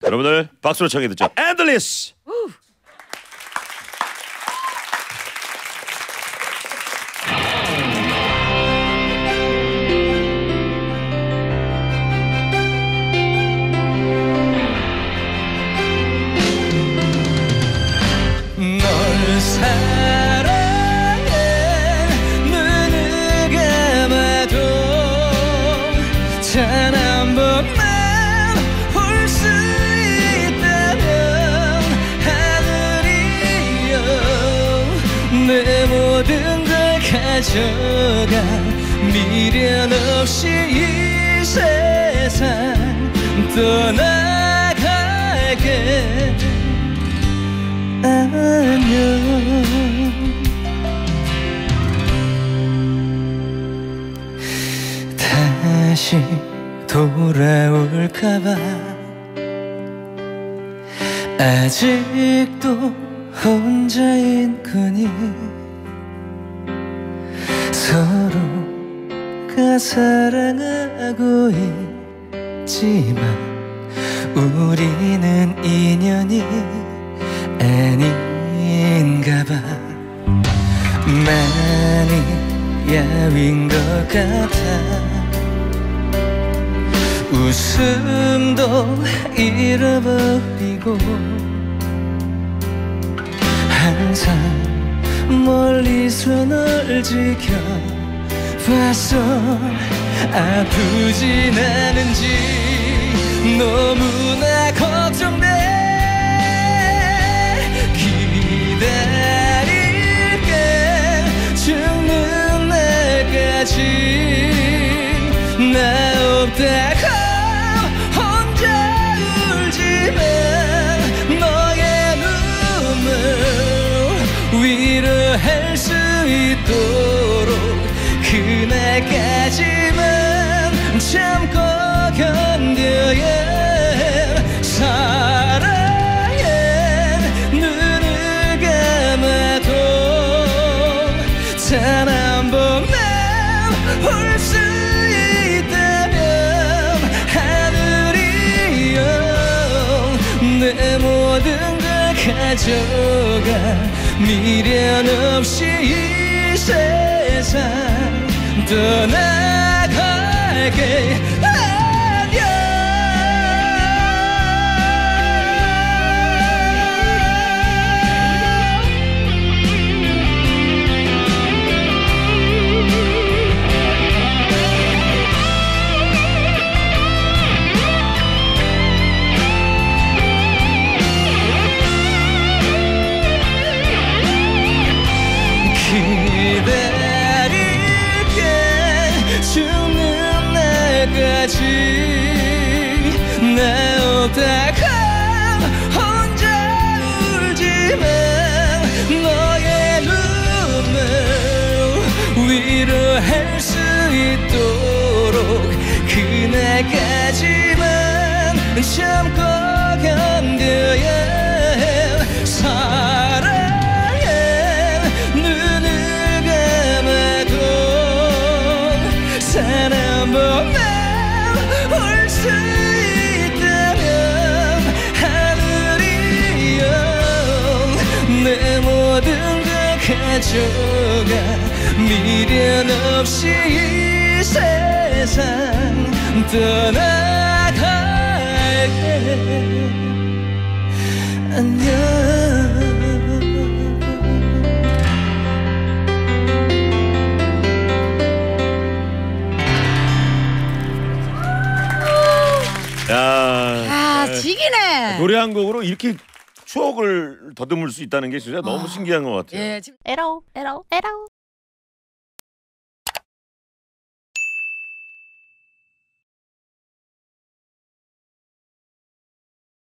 여러분들 박수로 청해 듣죠. 엔들리스. 널 사랑해. 눈을 감아도 단 한 번만 볼 수 있다면 하늘이여 내 모든 걸 가져가 미련 없이 이 세상 떠나갈게. 안녕. 다시 돌아올까봐 아직도 혼자인 거니 서로가 사랑하고 있지만 우리는 인연이 아닌가봐. 많이 야윈 것 같아. 웃음도 잃어버리고 항상 멀리서 널 지켜봤어. 아프진 않은지 너무나 걱정돼. 기다릴게. 죽는 날까지 나 없다고 혼자 울지만 너의 눈물 위로할 수 있도록 그날까지만 참고 견뎌야 사랑해. 눈을 감아도 단 한 번만 볼 수 있다면 하늘이여 내 모든 걸 가져가 미련 없이 이 세상 떠나갈게. 기다릴게. 죽는 날까지 나 없다고 혼자 울지만 너의 눈물 위로할 수 있도록 그날까지만 참고 견뎌야 해. 사랑해. 눈을 감아도 단 한 번만 볼 수 있다면 하늘이여 내 모든 걸 가져가 미련 없이 이 세상 떠나갈게. 안녕. 야, 지기네. 노래 한 곡으로 이렇게 추억을 더듬을 수 있다는 게 진짜 너무 신기한 것 같아요. 예, 지금 에러.